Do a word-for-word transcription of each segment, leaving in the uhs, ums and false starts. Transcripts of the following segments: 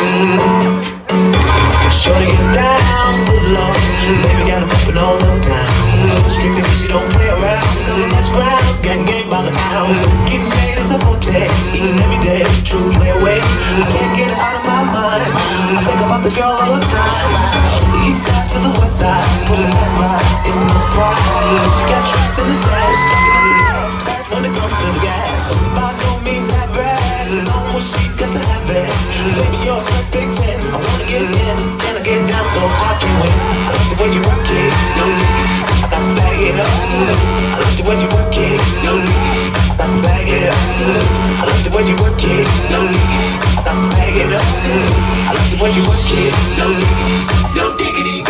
Shorty get down, good lord. Baby got him up all over town. Strictly cause you don't play around. Cause the next ground's getting game by the pound. Getting paid is a forte, each and every day. True play away, I can't get it out of my mind. I think about the girl all the time. East side to the west side, pushing that ride, isn't no surprise. She got tricks in the stash, stacking up the gas, fast when it comes to the gas. By no means average, it's on what she's got to have it. Baby, you're a perfect ten. I wanna get in, can I get down so I can win? I like the way you work it, no need. I got to bag it up. I like the way you work it, no need. I got to bag it up. I like the way you work it, no need. I got to bag it up. I like the way you work it, no need. No diggity.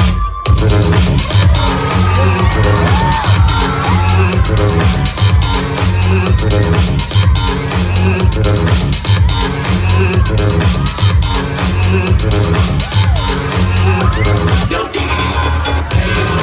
No diggity.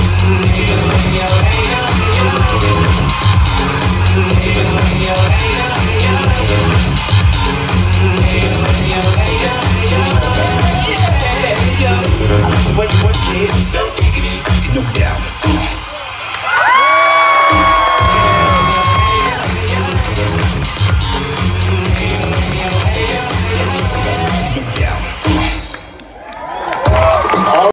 Hey,